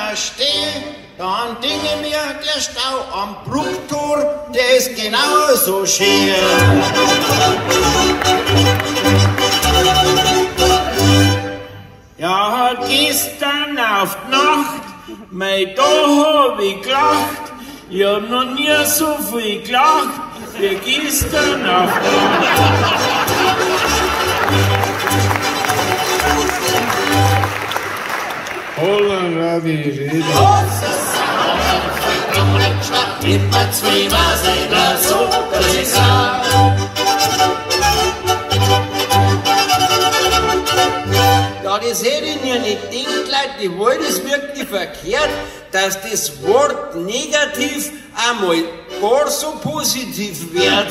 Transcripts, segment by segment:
immer stehe, dann denke mir, der Stau am Brucktor, der ist genauso schön. Ja, gestern auf die Nacht, mei, da hab ich gelacht. Ich hab noch nie so viel gelacht, wie gestern auf die Nacht. Holla, die Rede. Immer zwei Wasser, so, das ist klar. Ja, das hätte ich mir nicht gedacht, Leute, die wollen das wirklich verkehrt, dass das Wort negativ einmal gar so positiv wird.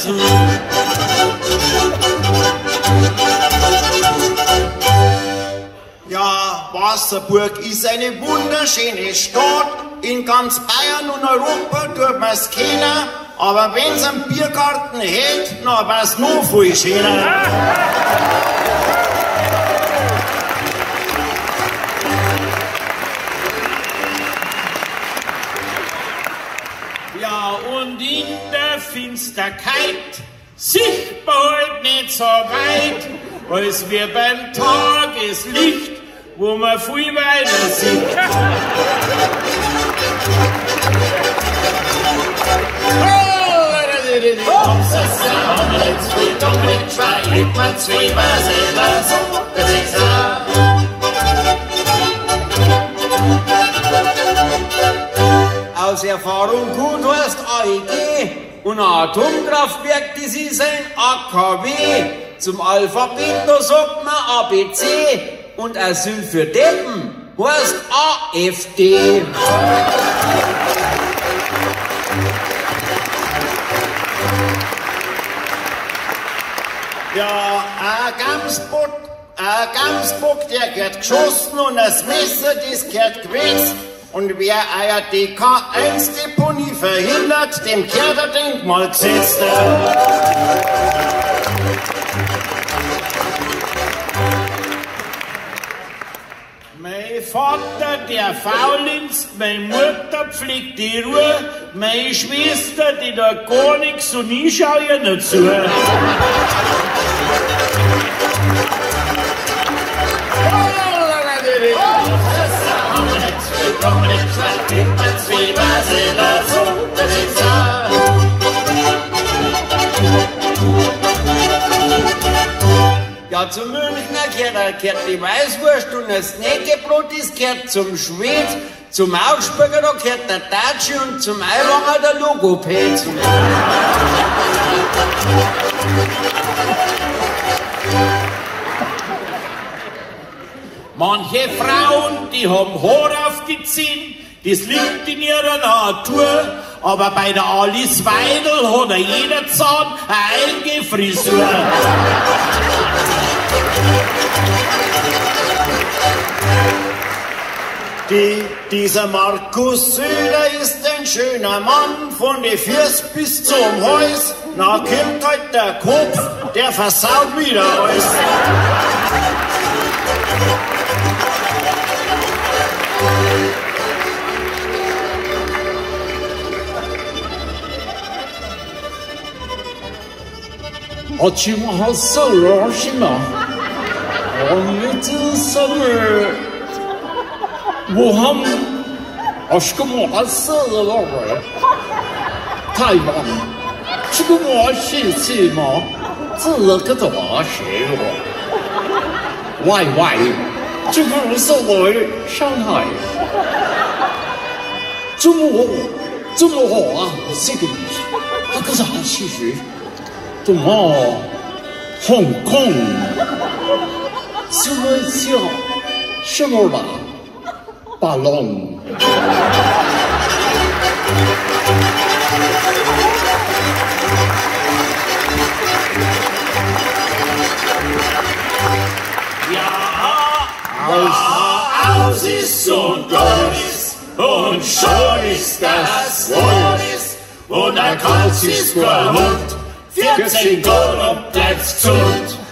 Ja, Wasserburg ist eine wunderschöne Stadt. In ganz Bayern und Europa tut man's kennen. Aber wenn's einen Biergarten hält, dann war's noch viel schöner. Ja, und in der Finsterkeit sichtbar halt nicht so weit, als wir beim Tageslicht, wo man viel weiter sieht. Aus Erfahrung gut heißt AEG und ein Atomkraftwerk, das ist ein AKW. Zum Alphabet, da sagt man ABC und Asyl für Deppen heißt AfD. Ja, ein Gamsbock, der gehört geschossen und das Messer, das gehört gewetzt. Und wer euer DK1-Deponie verhindert, dem gehört ein Denkmal gesetzt. Mein Vater, der faulinst, meine Mutter pflegt die Ruhe, meine Schwester, die da gar nichts und ich schau ihr nicht zu. Ja, zum Münchner gehört die Weißwurst und das Snäckebrot, das gehört zum Schwed, zum Augsburger, da gehört der Datschi und zum Eiwanger der Logopäd. Manche Frauen, die haben Haare aufgezogen, das liegt in ihrer Natur, aber bei der Alice Weidel hat jeder Zahn eine eigene Frisur. Dieser Markus Söder ist ein schöner Mann, von der Fürst bis zum Hals. Na, kommt halt der Kopf, der versaut wieder alles. Hong Kong， 什么叫什么吧？巴龙。 Aus ist und Gottes und schon ist das Wohles und ein Kauz ist kein Hund. 14 Gold und bleibt's gesund.